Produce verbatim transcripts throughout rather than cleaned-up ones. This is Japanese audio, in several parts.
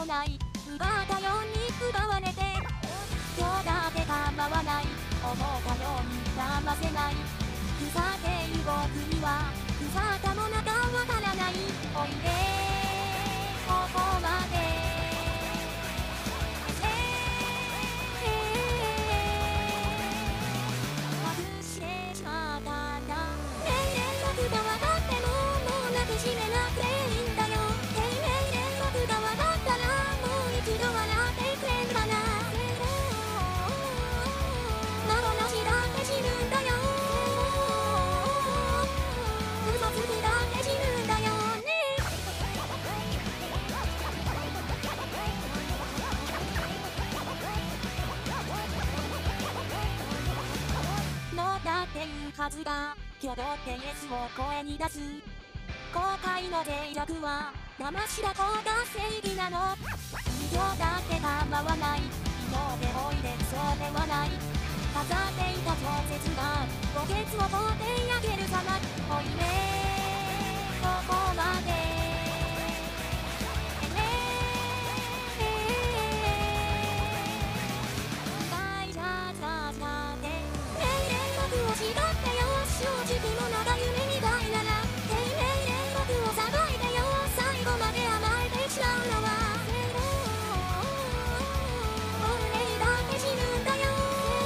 もない奪ったように奪われて今日だって構わない思ったように騙せない腐っている僕には腐ったものがわからないおいでここまで外してしまったんだ命令がわかってももうなくしめなくていいんだよ命令がわかったらもう一度笑ってくれるかな幻だって死ぬんだよ嘘つきだって死ぬんだよねのだっていうはずが挙動ってイエスを声に出す後悔の脆弱は騙しだこうが正義なの今日だって構わない今でおいでそうではない飾っていた小説が墓穴を掘ってあげる様おいねここまで大じゃささて命令僕を叱ってよ正直者が夢みたいなら命令僕を裁いてよ最後まで甘えてしまうのは俺だって死ぬんだよ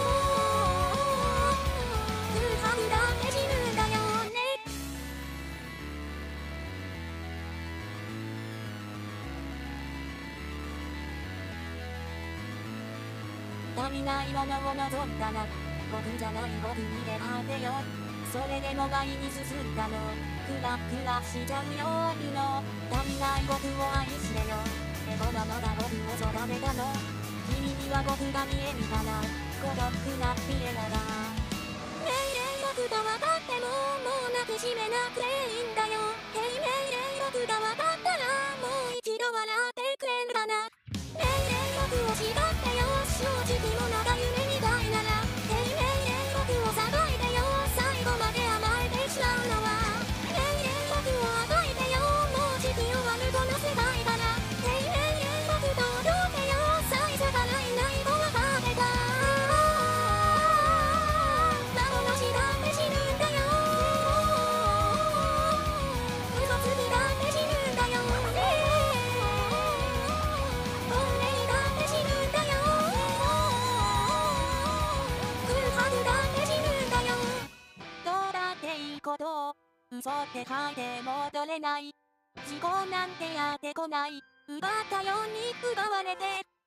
足りないものを望んだら僕じゃない僕に出会ってよそれでも前に進んだのクラクラしちゃうよ夜の足りない僕を愛してよでもママが僕を育てたの君には僕が見えるかな孤独なピエロだ命令僕が分かってももう抱きしめなくていいんだよ命令僕が分かったらもう一度笑ってくれるかな命令僕を叱ってよ正直者が夢みたいなら命令僕を裁いてよ最後まで甘えてしまうのは命令僕を暴いてよもう時期終わるこの世界から命令僕と踊ってよ最初からいないと分かってた幻だって死ぬんだよ嘘つきだって死ぬんだよこと嘘って書いて戻れない事故なんてやってこない奪ったように奪われて